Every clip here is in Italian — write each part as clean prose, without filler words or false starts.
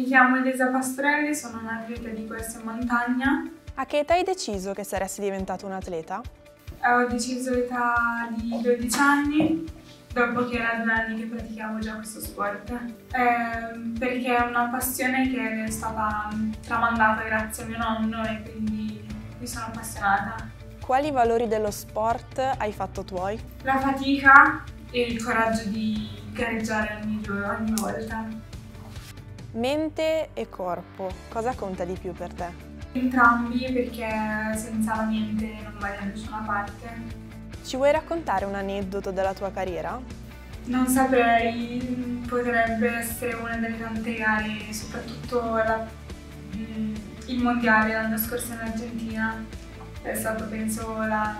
chiamo Elisa Pastorelli, sono un'atleta di corsa in montagna. A che età hai deciso che saresti diventato un atleta? Ho deciso all'età di 12 anni, dopo che era 2 anni che praticavo già questo sport, perché è una passione che mi è stata tramandata grazie a mio nonno e quindi mi sono appassionata. Quali valori dello sport hai fatto tuoi? La fatica e il coraggio di gareggiare ogni giorno, ogni volta. Mente e corpo, cosa conta di più per te? Entrambi, perché senza la mente non vai da nessuna parte. Ci vuoi raccontare un aneddoto della tua carriera? Non saprei, potrebbe essere una delle tante gare, soprattutto il mondiale l'anno scorso in Argentina. È stato, penso, la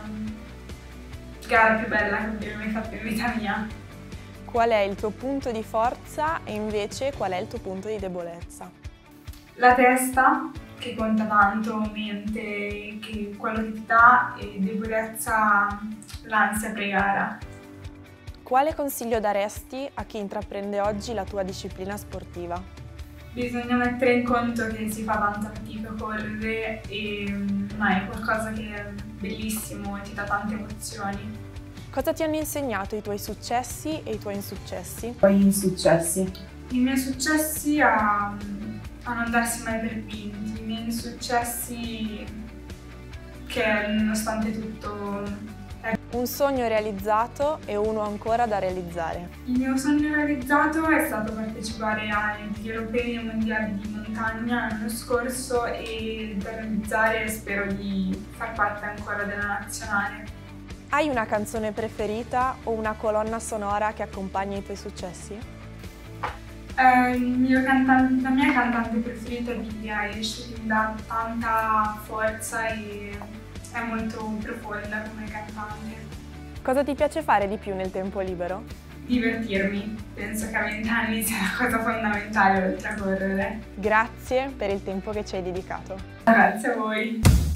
gara più bella che abbia mai fatto in vita mia. Qual è il tuo punto di forza e invece qual è il tuo punto di debolezza? La testa, che conta tanto, mente, che quello che ti dà, e debolezza, l'ansia pre-gara. Quale consiglio daresti a chi intraprende oggi la tua disciplina sportiva? Bisogna mettere in conto che si fa tanta fatica a correre, ma è qualcosa che è bellissimo e ti dà tante emozioni. Cosa ti hanno insegnato i tuoi successi e i tuoi insuccessi? Poi insuccessi. I miei successi a non darsi mai per vinti, i miei insuccessi che nonostante tutto... Un sogno realizzato e uno ancora da realizzare. Il mio sogno realizzato è stato partecipare agli europei e mondiali di montagna l'anno scorso, e da realizzare spero di far parte ancora della nazionale. Hai una canzone preferita o una colonna sonora che accompagna i tuoi successi? La mia cantante preferita è Billie Eilish, che mi dà tanta forza e è molto profonda come cantante. Cosa ti piace fare di più nel tempo libero? Divertirmi, penso che a 20 anni sia la cosa fondamentale oltre a correre. Grazie per il tempo che ci hai dedicato. Grazie a voi.